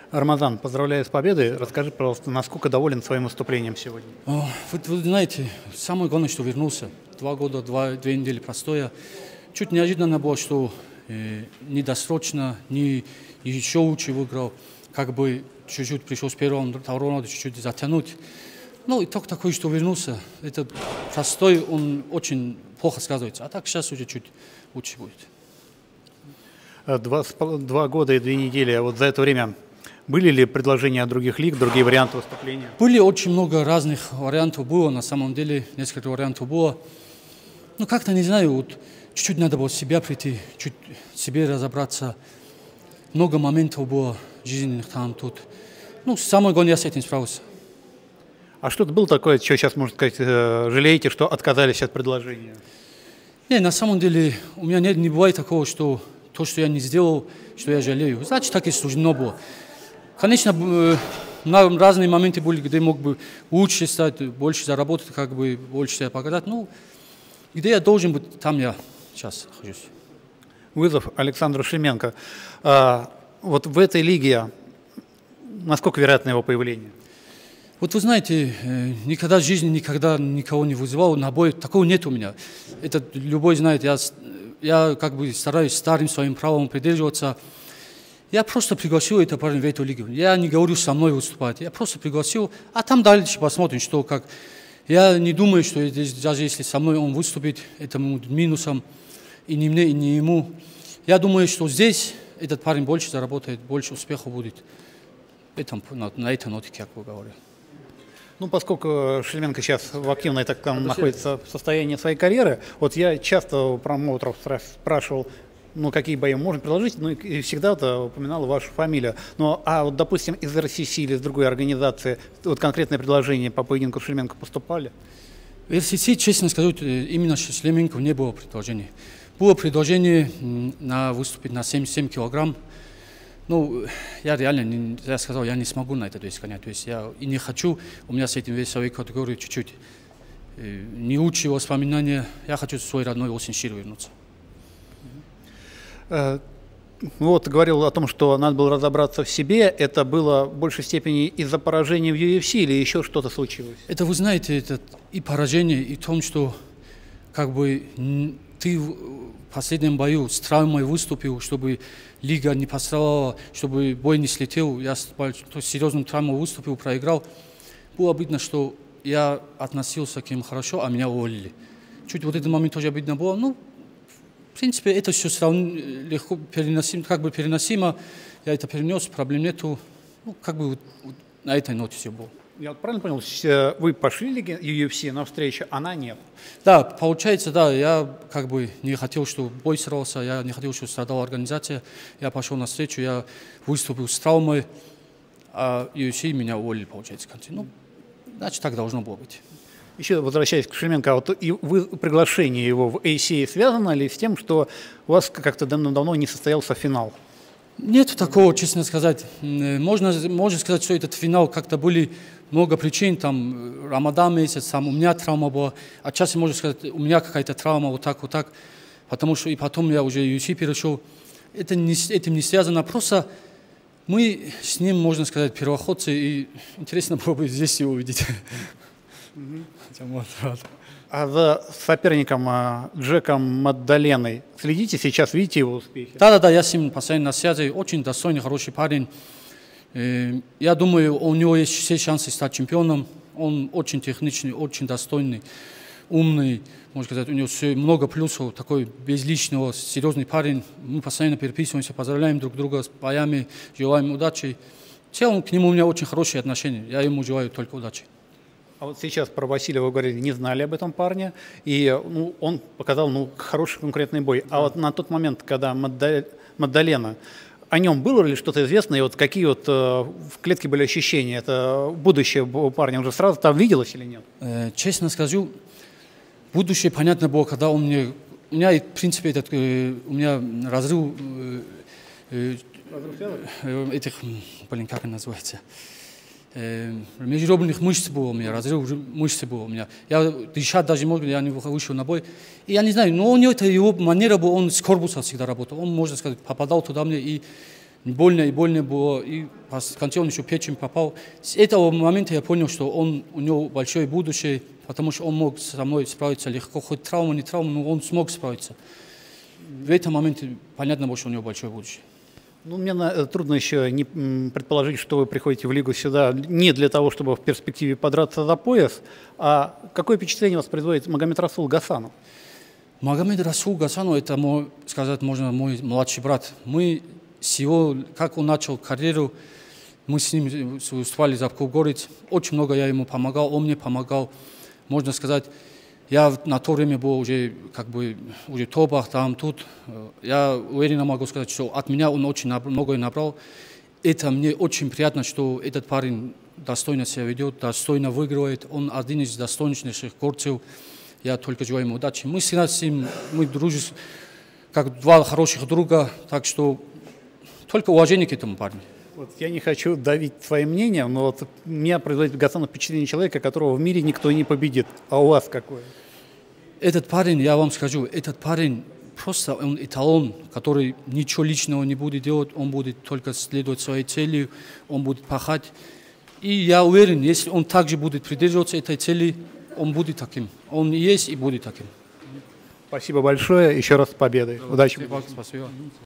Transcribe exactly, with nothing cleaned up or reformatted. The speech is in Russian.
Рамазан, поздравляю с победой. Расскажи, пожалуйста, насколько доволен своим выступлением сегодня? О, вы, вы знаете, самое главное, что вернулся. Два года, два, две недели простоя. Чуть неожиданно было, что э, не досрочно, не еще лучше выиграл. Как бы чуть-чуть пришел с первого, второго раунда чуть-чуть затянуть. Ну, итог такой, что вернулся. Это простой, он очень плохо сказывается. А так сейчас уже чуть лучше будет. Два, два года и две недели. А вот за это время были ли предложения от других лиг, другие варианты выступления? Были очень много разных вариантов было, на самом деле, несколько вариантов было. Ну, как-то, не знаю, вот чуть-чуть надо было в себя прийти, чуть в себе разобраться. Много моментов было жизненных там, тут. Ну, самое главное, я с этим справился. А что-то было такое, что сейчас, можно сказать, жалеете, что отказались от предложения? Не, на самом деле, у меня не, не бывает такого, что то, что я не сделал, что я жалею. Значит, так и суждено было. Конечно, на разные моменты были, где мог бы лучше стать, больше заработать, как бы больше себя показать. Ну, где я должен быть, там я сейчас нахожусь. Вызов Александру Шельменко. А, вот в этой лиге насколько вероятно его появление? Вот вы знаете, никогда в жизни никогда никого не вызывал на бой. Такого нет у меня. Это любой знает. Я, я как бы стараюсь старым своим правом придерживаться. Я просто пригласил это парня в эту лигу. Я не говорю со мной выступать. Я просто пригласил, а там дальше посмотрим, что как. Я не думаю, что здесь, даже если со мной он выступит, это будет минусом и не мне, и не ему. Я думаю, что здесь этот парень больше заработает, больше успехов будет. Это, на, на этой ноте, как вы говорите. Ну, поскольку Шельменко сейчас в активной, так там, находится в состоянии своей карьеры, вот я часто у промоутеров спрашивал, ну, какие бои можно предложить, ну, и всегда упоминал вашу фамилию. Ну, а вот, допустим, из эр си си или из другой организации, вот конкретное предложение по поединку Шельменко поступали? В эр си си, честно скажу, именно Шельменко не было предложения. Было предложение на выступить на семьдесят семь килограмм. Ну, я реально, не, я сказал, я не смогу на этот вес гонять. То есть я и не хочу, у меня с этим весовой категорией чуть-чуть э, не лучшие воспоминания. Я хочу в свой родной Осиншир вернуться. Вот, говорил о том, что надо было разобраться в себе. Это было в большей степени из-за поражения в ю эф си или еще что-то случилось? Это, вы знаете, это и поражение, и в том, что как бы ты в последнем бою с травмой выступил, чтобы лига не пострадала, чтобы бой не слетел. Я с серьезным травмой выступил, проиграл. Было обидно, что я относился к ним хорошо, а меня уволили. Чуть вот этот момент тоже обидно было. Ну, в принципе, это все сравнимо, легко переносимо, как бы переносимо. Я это перенес, проблем нету. Ну, как бы вот, вот на этой ноте все было. Я вот правильно понял, вы пошли лиге ю эф си на встречу, она нет? Да, получается, да, я как бы не хотел, чтобы бой сорвался, я не хотел, чтобы страдала организация. Я пошел на встречу, я выступил с травмой, а ю эф си меня уволили, получается, в конце. Ну, значит, так должно было быть. Еще возвращаясь к Шельменко, вот и вы, приглашение его в эй си связано ли с тем, что у вас как-то давно-давно не состоялся финал? Нет такого, честно сказать. Можно, можно сказать, что этот финал как-то были много причин, там, Рамадан месяц, там, у меня травма была, отчасти можно сказать, у меня какая-то травма, вот так, вот так, потому что и потом я уже ю эф си перешел. Это не, этим не связано, просто мы с ним, можно сказать, первоходцы, и интересно было бы здесь его увидеть. А за соперником Джеком Маддаленой следите сейчас, видите его успехи? Да-да-да, я с ним постоянно на связи, очень достойный, хороший парень. Я думаю, у него есть все шансы стать чемпионом. Он очень техничный, очень достойный, умный. Можно сказать, у него все, много плюсов, такой без лишнего, серьезный парень. Мы постоянно переписываемся, поздравляем друг друга с боями, желаем удачи. В целом к нему у меня очень хорошие отношения. Я ему желаю только удачи. А вот сейчас про Василия вы говорили, не знали об этом парне, и ну, он показал ну, хороший конкретный бой. А вот на тот момент, когда Маддалена, о нем было ли что-то известно, и вот какие вот э, в клетке были ощущения? Это будущее у парня уже сразу там виделось или нет? Э, честно скажу, будущее понятно было, когда он мне... У меня, в принципе, этот, э, у меня разрыв... Э, э, э, этих... Блин, как он называется? Э, межреберных мышц было у меня, разрыв мышц был у меня. Я дышать даже мог, я не вышел на бой. И я не знаю, но у него это его манера была, он с корпуса всегда работал. Он, можно сказать, попадал туда мне. И больно и больно было, и в конце он еще печень попал. С этого момента я понял, что он, у него большое будущее, потому что он мог со мной справиться легко, хоть травма, не травма, но он смог справиться. В этом моменте понятно было, что у него большое будущее. Ну, мне на, трудно еще не предположить, что вы приходите в лигу сюда не для того, чтобы в перспективе подраться за пояс, а какое впечатление вас производит Магомед Расул Гасанов? Магомед Расул Гасанов, это, мой, сказать можно, мой младший брат. Мы с его, как он начал карьеру, мы с ним выступали за Кубгорец. Очень много я ему помогал, он мне помогал. Можно сказать, я на то время был уже как бы уже в топах, там, тут. Я уверенно могу сказать, что от меня он очень многое набрал. Это мне очень приятно, что этот парень достойно себя ведет, достойно выигрывает. Он один из достойнейших горцев. Я только желаю ему удачи. Мы всегда с ним, мы дружим, как два хороших друга, так что только уважение к этому парню. Вот я не хочу давить своим мнением, но вот меня производит Гасанов впечатление человека, которого в мире никто не победит. А у вас какое? Этот парень, я вам скажу, этот парень просто он эталон, который ничего личного не будет делать, он будет только следовать своей цели, он будет пахать. И я уверен, если он также будет придерживаться этой цели, он будет таким. Он есть и будет таким. Спасибо большое. Еще раз с победой. Удачи. Спасибо.